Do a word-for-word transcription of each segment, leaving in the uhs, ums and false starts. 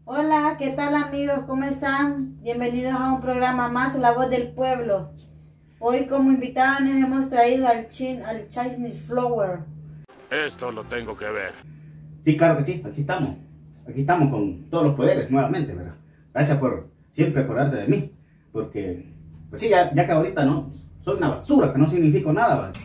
Hola, ¿qué tal amigos? ¿Cómo están? Bienvenidos a un programa más, La Voz del Pueblo. Hoy como invitada nos hemos traído al chin, al Chinese Flower. Esto lo tengo que ver. Sí, claro que sí, aquí estamos. Aquí estamos con todos los poderes nuevamente, ¿verdad? Gracias por siempre acordarte de mí. Porque, pues sí, ya, ya que ahorita no, soy una basura, que no significo nada, ¿verdad?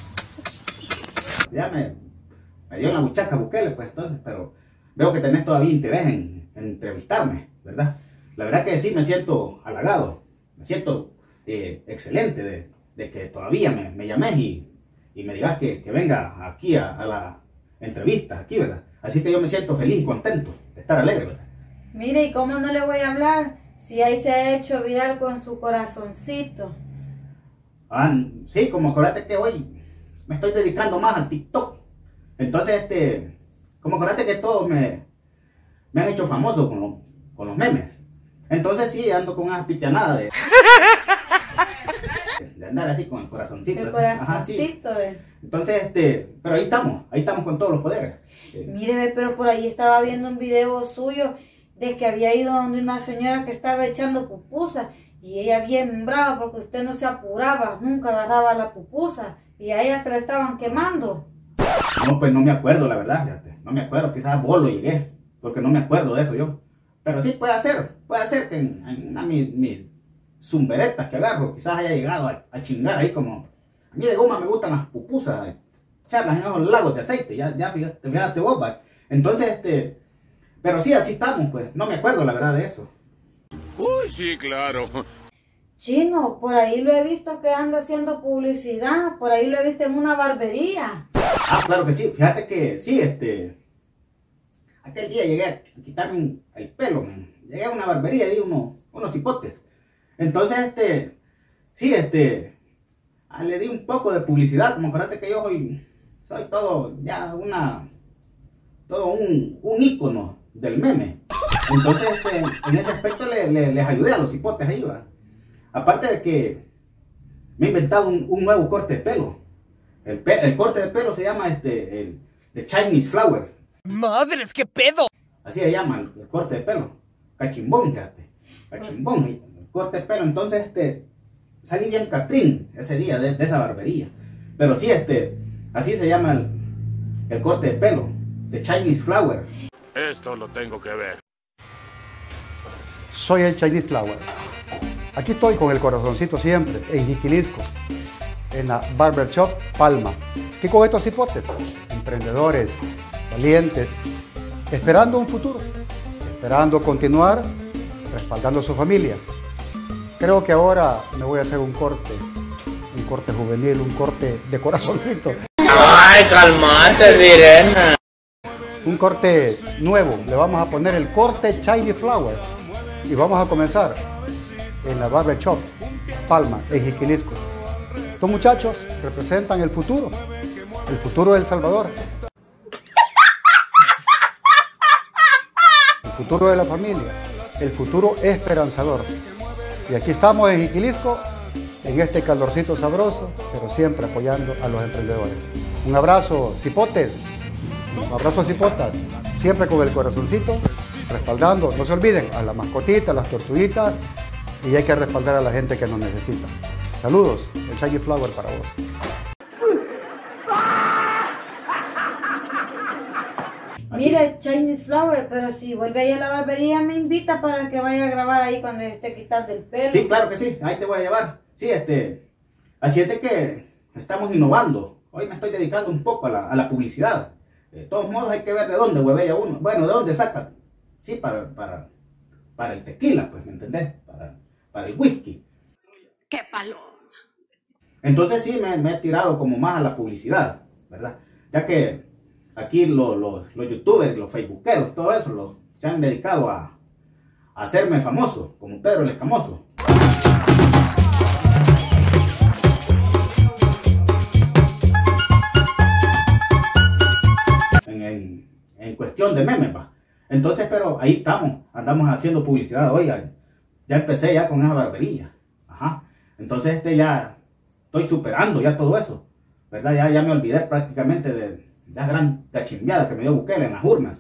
Ya me, me dio en la buchaca Bukele, pues entonces, pero veo que tenés todavía interés en, en entrevistarme, ¿verdad? La verdad que sí me siento halagado, me siento eh, excelente de, de que todavía me, me llames y, y me digas que, que venga aquí a, a la entrevista, aquí, ¿verdad? Así que yo me siento feliz y contento de estar alegre, ¿verdad? Mire, ¿y cómo no le voy a hablar si ahí se ha hecho viral con su corazoncito? Ah, sí, como acuérdate que hoy me estoy dedicando más al TikTok. Entonces, este, como acuérdate que todos me, me han hecho famoso con, lo, con los memes. Entonces sí, ando con una pitianada de, de andar así con el corazoncito. El así. corazoncito. Ajá, sí. de... Entonces, este, pero ahí estamos, ahí estamos con todos los poderes. Eh, Míreme, pero por ahí estaba viendo un video suyo de que había ido donde una señora que estaba echando pupusa y ella bien brava porque usted no se apuraba, nunca agarraba la pupusa y a ella se la estaban quemando. No, pues no me acuerdo, la verdad, fíjate. No me acuerdo, quizás a bolo llegué, porque no me acuerdo de eso yo. Pero sí puede ser, puede ser que en, en una de mis, mis zumberetas que agarro, quizás haya llegado a, a chingar ahí como... A mí de goma me gustan las pupusas, echarlas en esos lagos de aceite, ya, ya fíjate, fíjate vos, va. Entonces, este... Pero sí, así estamos, pues. No me acuerdo, la verdad, de eso. Uy, sí, claro. Chino, por ahí lo he visto que anda haciendo publicidad, por ahí lo he visto en una barbería. Ah, claro que sí. Fíjate que sí, este... Aquel día llegué a quitarme el pelo, man. Llegué a una barbería y di unos, unos hipotes. Entonces, este... Sí, este... ah, le di un poco de publicidad. Como acuérdate que yo soy... Soy todo ya una... Todo un, un ícono del meme. Entonces, este, en ese aspecto le, le, les ayudé a los hipotes ahí, ¿va? Aparte de que me he inventado un, un nuevo corte de pelo. El, pe el corte de pelo se llama este, el The Chinese Flower. ¡Madres, qué pedo! Así se llama el, el corte de pelo. Cachimbón, fíjate. Cachimbón, el corte de pelo. Entonces, este, salí bien Catrín ese día de, de esa barbería. Pero sí, este, así se llama el, el corte de pelo. The Chinese Flower. Esto lo tengo que ver. Soy el Chinese Flower. Aquí estoy con el corazoncito siempre, en Jiquilisco, en la Barber Shop Palma. ¿Qué con estos hipotes? Emprendedores, valientes, esperando un futuro, esperando continuar, respaldando a su familia. Creo que ahora me voy a hacer un corte, un corte juvenil, un corte de corazoncito. ¡Ay, calmate, Sirena! Un corte nuevo, le vamos a poner el corte Chinese Flower y vamos a comenzar en la Barber Shop Palma, en Jiquilisco. Estos muchachos representan el futuro, el futuro de El Salvador, el futuro de la familia, el futuro esperanzador. Y aquí estamos en Jiquilisco, en este calorcito sabroso, pero siempre apoyando a los emprendedores. Un abrazo, cipotes. Un abrazo, cipotas, siempre con el corazoncito, respaldando, no se olviden, a las mascotitas, a las tortuguitas, y hay que respaldar a la gente que nos necesita. Saludos, el Chinese Flower para vos. Mire, Chinese Flower, pero si vuelve ahí a la barbería me invita para que vaya a grabar ahí cuando esté quitando el pelo. Sí, claro que sí, ahí te voy a llevar. Sí, este, así es de que estamos innovando. Hoy me estoy dedicando un poco a la, a la publicidad. De todos modos hay que ver de dónde huevea uno. Bueno, de dónde saca. Sí, para, para, para el tequila, pues, ¿me entendés? Para, para el whisky. ¡Qué paloma! Entonces sí me, me he tirado como más a la publicidad, ¿verdad? Ya que aquí lo, lo, los youtubers, los facebookeros, todo eso, lo, se han dedicado a, a hacerme famoso, como Pedro el Escamoso. En, en, en cuestión de memes, va. Entonces, pero ahí estamos, andamos haciendo publicidad. Oiga, ya empecé ya con esa barbería. Ajá. Entonces, este ya estoy superando ya todo eso, ¿verdad? Ya, ya me olvidé prácticamente de la gran cachimbiada que me dio Bukele en las urnas.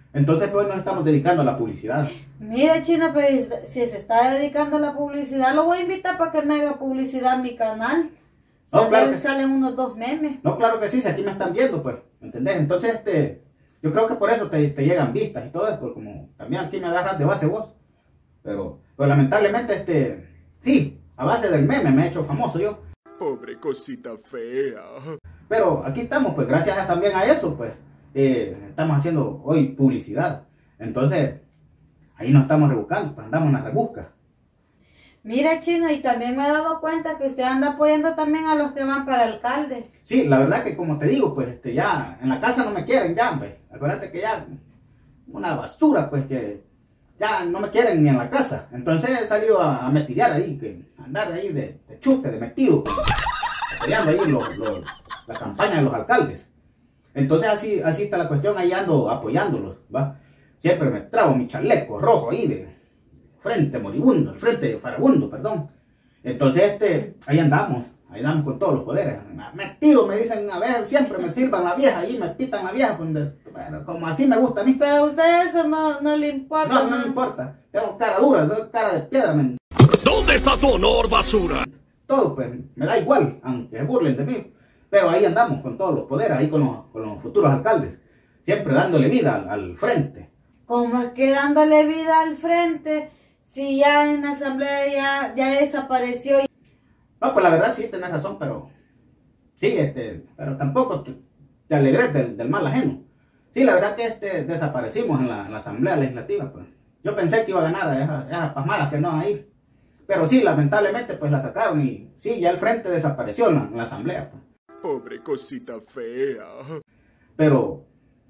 Entonces pues nos estamos dedicando a la publicidad. Mira, Chino, pues si se está dedicando a la publicidad, lo voy a invitar para que me haga publicidad en mi canal. No, A claro ver, que- salen unos dos memes. No, claro que sí, si aquí me están viendo, pues, ¿me entendés? Entonces, este, yo creo que por eso te, te llegan vistas y todo eso, porque como también aquí me agarras de base vos. Pero, pues lamentablemente, este, sí, a base del meme me he hecho famoso yo. Pobre cosita fea. Pero aquí estamos, pues gracias a- también a eso, pues, eh, estamos haciendo hoy publicidad. Entonces, ahí nos estamos rebuscando, pues andamos en la rebusca. Mira, Chino, y también me he dado cuenta que usted anda apoyando también a los que van para alcalde. Sí, la verdad que como te digo, pues, este, ya, en la casa no me quieren ya, pues, acuérdate que ya, una basura, pues, que ya no me quieren ni en la casa. Entonces he salido a, a metidear ahí, que andar ahí de, de chute, de metido, pues, apoyando ahí los- los- la campaña de los alcaldes. Entonces así, así está la cuestión, ahí ando apoyándolos, ¿va? Siempre me trabo mi chaleco rojo ahí de frente moribundo, el frente farabundo, perdón. Entonces este, ahí andamos, ahí andamos con todos los poderes. Metido me dicen a veces, siempre me sirvan la vieja, ahí me pitan la vieja, pues, de- bueno, como así me gusta a mí. Pero a usted eso no, no le importa. No, no me importa, tengo cara dura, tengo cara de piedra, men. ¿Dónde está tu honor, basura? Todo, pues, me da igual, aunque se burlen de mí. Pero ahí andamos con todos los poderes, ahí con los, con los futuros alcaldes, siempre dándole vida al, al frente. ¿Cómo es que dándole vida al frente? Si ya en la asamblea ya, ya desapareció. No, pues la verdad sí, tenés razón, pero sí, este, pero tampoco te, te alegres del, del mal ajeno. Sí, la verdad que este, desaparecimos en la, en la asamblea legislativa, pues. Yo pensé que iba a ganar a esas, esas pasmadas que no ahí. Pero sí, lamentablemente, pues la sacaron y sí, ya el frente desapareció en la, en la asamblea, pues. Pobre cosita fea. Pero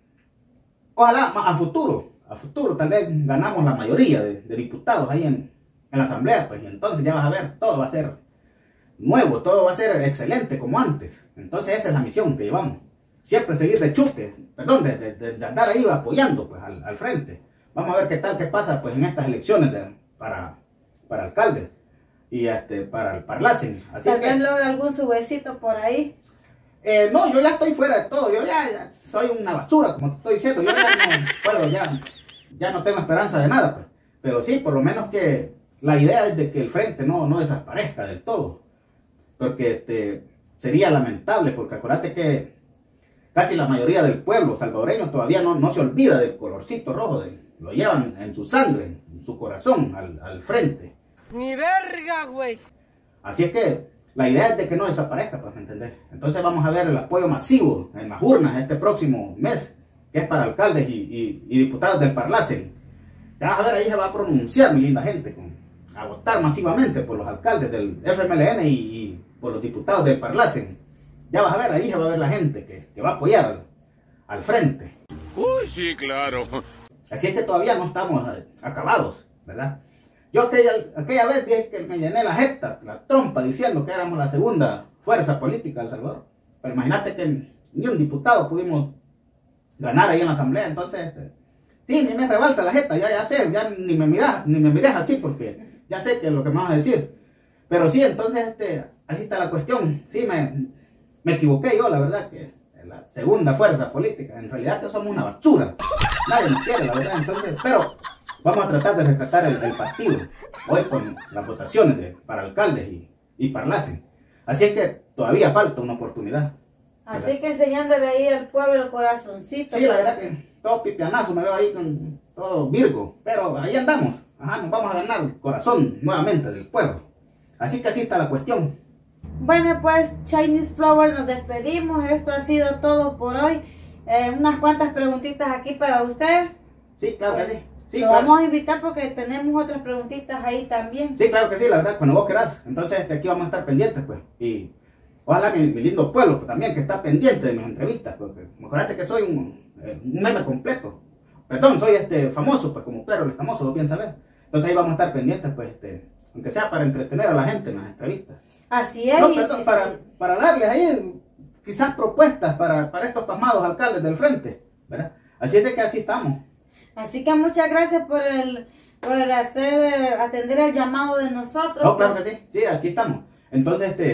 ojalá ma- a futuro, a futuro tal vez ganamos la mayoría de, de diputados ahí en, en la asamblea, pues y entonces ya vas a ver, todo va a ser nuevo, todo va a ser excelente como antes. Entonces esa es la misión que llevamos, siempre seguir de chute, perdón, de, de- de- de andar ahí apoyando pues al, al frente. Vamos a ver qué tal, qué pasa pues en estas elecciones de- para, para alcaldes y este, para el Parlacen. Así Tal que, vez logra algún su huesito por ahí. Eh, no, yo ya estoy fuera de todo, yo ya, ya soy una basura, como te estoy diciendo, yo ya no puedo, ya, ya no tengo esperanza de nada, pues. Pero sí, por lo menos que la idea es de que el frente no, no desaparezca del todo, porque este, sería lamentable, porque acuérdate que casi la mayoría del pueblo salvadoreño todavía no, no se olvida del colorcito rojo, de, lo llevan en su sangre, en su corazón, al, al frente. Ni verga, güey. Así es que la idea es de que no desaparezca, pues, ¿me entendés? Entonces vamos a ver el apoyo masivo en las urnas este próximo mes, que es para alcaldes y, y- y diputados del Parlacen. Ya vas a ver, ahí se va a pronunciar, mi linda gente, con, a votar masivamente por los alcaldes del F M L N y, y por los diputados del Parlacen. Ya vas a ver, ahí se va a ver la gente que, que va a apoyar al, al frente. Uy, sí, claro. Así es que todavía no estamos eh, acabados, ¿verdad? Yo aquella, aquella vez dije que me llené la jeta, la trompa, diciendo que éramos la segunda fuerza política de El Salvador. Pero imagínate que ni un diputado pudimos ganar ahí en la asamblea, entonces, este, sí, ni me rebalsa la jeta, ya, ya sé, ya ni me miras, ni me mires así, porque ya sé que es lo que me vas a decir. Pero sí, entonces, este, así está la cuestión. Sí, me, me equivoqué yo, la verdad, que es la segunda fuerza política. En realidad que somos una basura. Nadie nos quiere, la verdad, entonces, pero vamos a tratar de rescatar el, el partido hoy con las votaciones de, para alcaldes y, y Parlacen. Así es que todavía falta una oportunidad. Así que enseñándole ahí al pueblo el corazoncito. Sí, la verdad que todo pipianazo me veo ahí con todo Virgo, pero ahí andamos. Ajá, nos vamos a ganar el corazón nuevamente del pueblo. Así que así está la cuestión. Bueno, pues Chinese Flower, nos despedimos. Esto ha sido todo por hoy. Eh, unas cuantas preguntitas aquí para usted. Sí, claro Pues, que sí. Sí, lo claro. vamos a invitar porque tenemos otras preguntitas ahí también. Sí, claro que sí, la verdad, cuando vos querás. Entonces este, aquí vamos a estar pendientes, pues. Y ojalá mi, mi lindo pueblo pues, también que está pendiente de mis entrevistas, porque acuérdate que soy un, eh, un meme completo. Perdón, soy este famoso, pues como Pedro el Escamoso, lo bien sabés. Entonces ahí vamos a estar pendientes, pues, este, aunque sea para entretener a la gente en las entrevistas. Así es. No, y perdón, sí, para, sí. para darles ahí quizás propuestas para, para estos pasmados alcaldes del frente, ¿verdad? Así es de que así estamos. Así que muchas gracias por el por hacer eh, atender el llamado de nosotros. No, claro que sí, sí, aquí estamos. Entonces, este,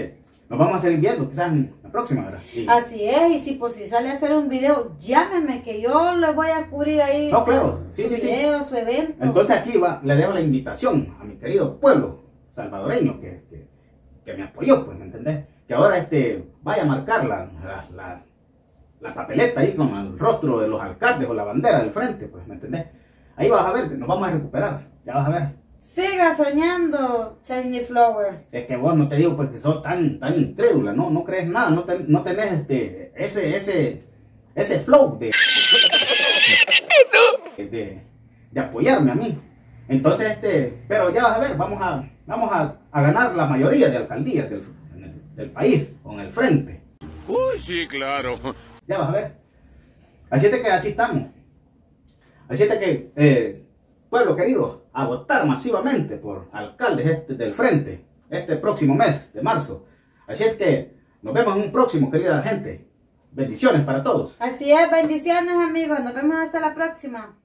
nos vamos a seguir viendo quizás en la próxima, ¿verdad? Y, Así es, y si por si sale a hacer un video, llámeme que yo le voy a cubrir ahí No, su, claro, sí, su sí, sí. video, su evento. entonces aquí va, le dejo la invitación a mi querido pueblo salvadoreño que, que, que me apoyó, pues, ¿me entendés? Que ahora este, vaya a marcar la, la, la, la papeleta ahí con el rostro de los alcaldes o la bandera del frente, pues, ¿me entendés? Ahí vas a ver que nos vamos a recuperar, ya vas a ver. Siga soñando, Shiny Flower. Es que vos no te digo pues que sos tan, tan incrédula, no, no crees nada, no, ten, no tenés este, ese, ese, ese flow de, de, de apoyarme a mí. Entonces, este, pero ya vas a ver, vamos a, vamos a, a ganar la mayoría de alcaldías del, del país con el frente. Uy, sí, claro. Ya vas a ver. Así es de que así estamos. Así es de que, eh, pueblo querido, a votar masivamente por alcaldes este del frente este próximo mes de marzo. Así es que nos vemos en un próximo, querida gente. Bendiciones para todos. Así es, bendiciones amigos, nos vemos hasta la próxima.